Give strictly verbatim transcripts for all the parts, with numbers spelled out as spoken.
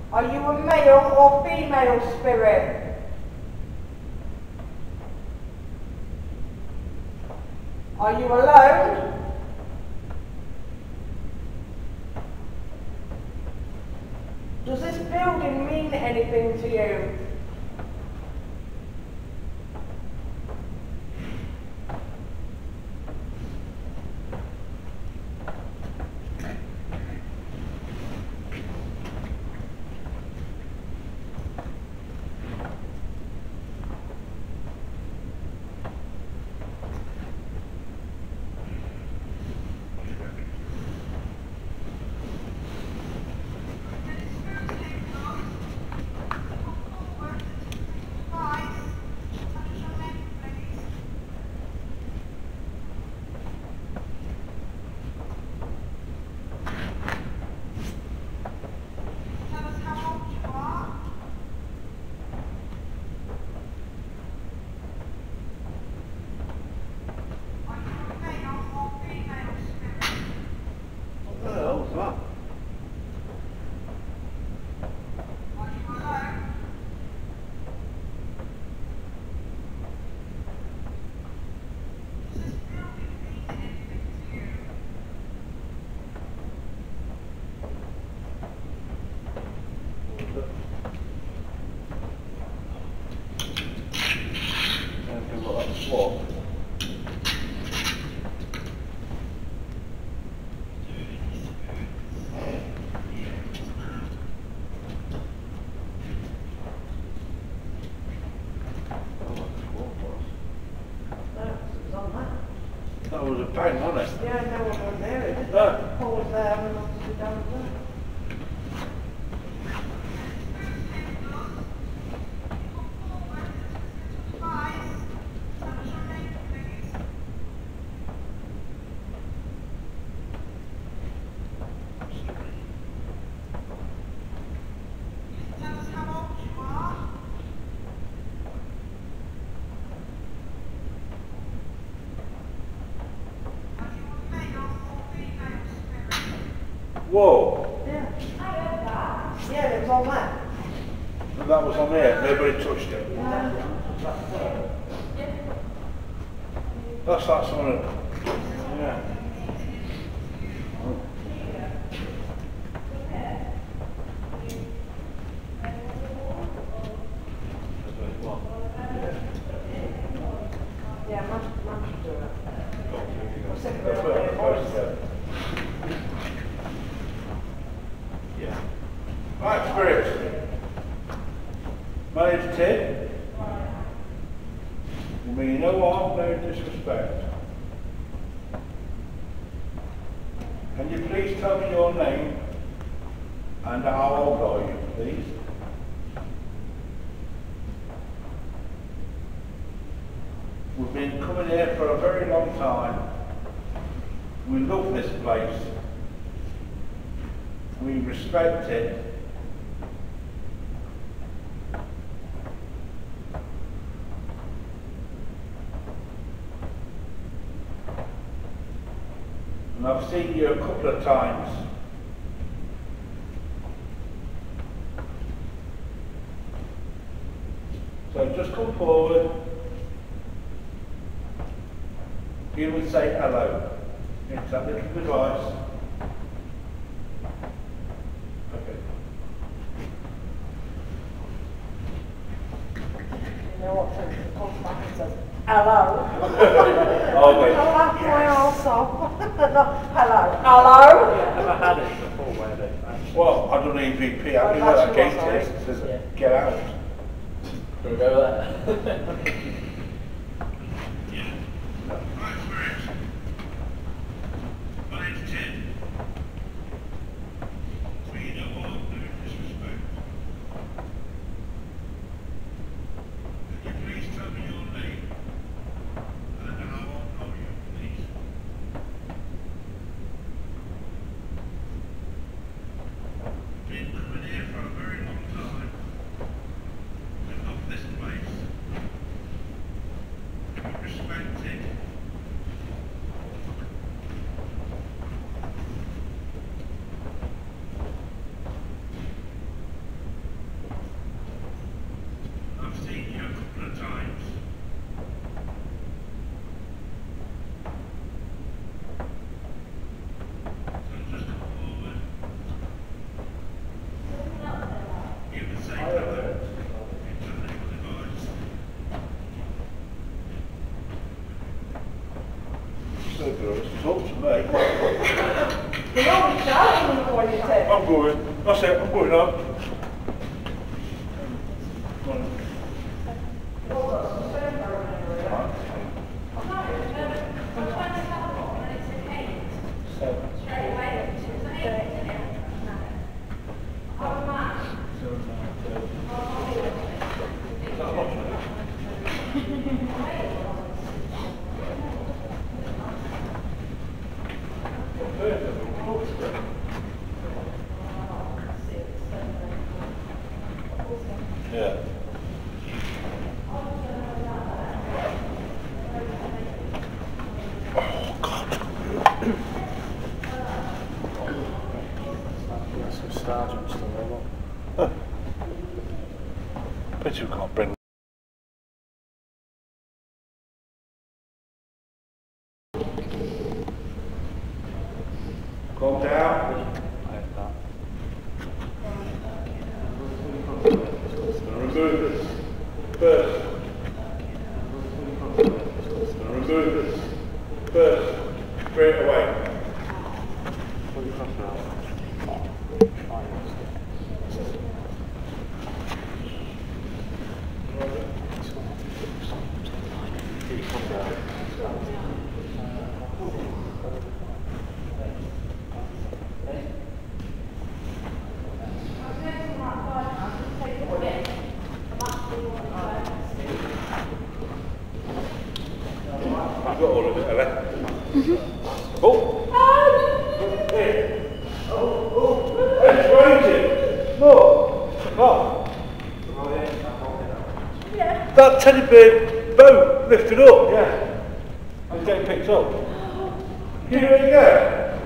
Are you a male or female spirit? Are you alone? Does this building mean anything to you? That was a pain, wasn't it? Yeah, no one was there. It just No. pause there and obviously down there. Whoa! Yeah. I heard that. Yeah, it was on that. And that was on there, nobody touched it. Yeah. That's like someone. Yeah. Yeah, man, man should do it. That's where I'm supposed to go. Yeah. Right, spirits. My name's Tim. You mean no harm, no disrespect. Can you please tell me your name and how old are you, please? We've been coming here for a very long time. We love this place. We respect it. And I've seen you a couple of times. So just come forward. You would say hello. It's that little device. Okay. You know what? It comes back and says, hello. Oh, wait. I'll laugh my arse off. No, hello. Hello? Yeah, never had it before where they actually... Well, I don't know if you P out Oh, where that that's gate what I is. It says, Yeah. get out. Can we go there? going. That's it, I'm going up. Yeah. Oh God. That's some sergeant still there, look. Huh. Bet you can't bring. Calm down. I had that. Remove this first. Remove this first. Straight away. Put your cross now. I've got all of it, have I? Mm-hmm. Oh! Hey! Oh, oh! It's raging! Look! Look! Yeah. That teddy bear boat lifted up, yeah. It's getting picked up. You hear it again?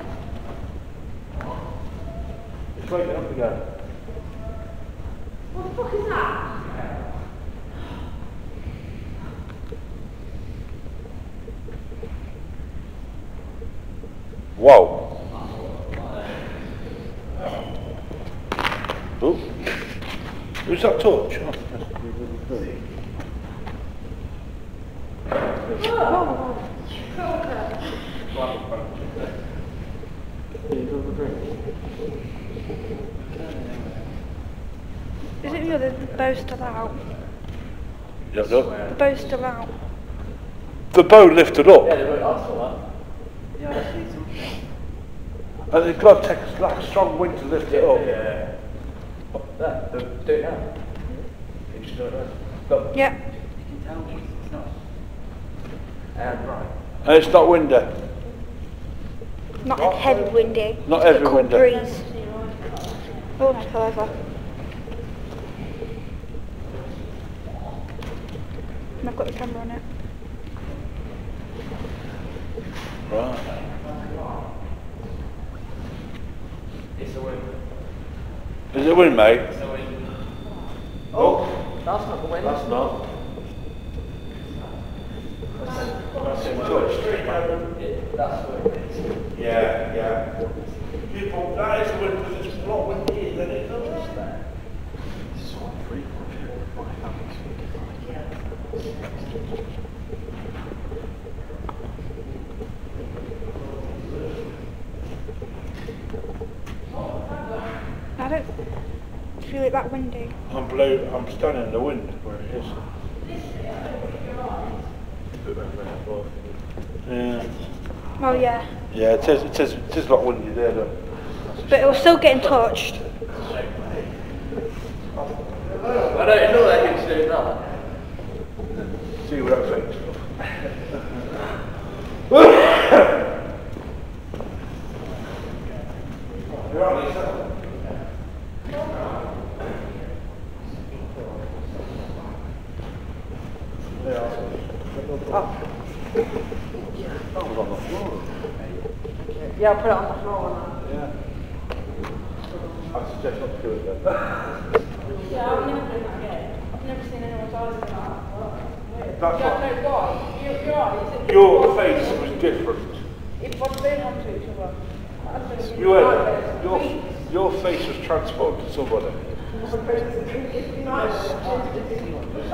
It's waking up again. What the fuck is that? Whoa. Oh. Who's that touch? Is it real? The the bow's still out. Yeah, no. The bow's still out. The boat lifted up. Yeah, they were awesome, man. Yeah, I see some. And it's got to take a like, strong wind to lift it up. Yeah. What? That? Do do it now. You just do it now. Go. Yeah. You can tell me it's not. And right. And it's not windy. Not heavy windy. Not heavy Cool windy. breeze. Oh, I fell over. And I've got the camera on it. Right. It's a win. Is it wind, mate? It's a win. Oh. That's not the win. That's not. That's it. That's the win. Yeah, yeah. People, that is the wind because it's not windy, is it? It's not just that. I don't feel it that windy. I'm blue, I'm standing in the wind where it is. Yeah. Oh yeah. Yeah, it is, it is, it is not windy there though. But it was still getting touched. I don't know that you can do that. See what that thinks. You're on, Lisa. Yeah, I'll put it on the floor now. Yeah. I suggest not to do it then. Yeah, I've never done that again. I've never seen anyone die like that. That's Yeah, what- no, why? You, you're right. Your face was different. It was being onto each other. That's been a You had, nightmare. your, your face was transported to somebody. It's been a nightmare.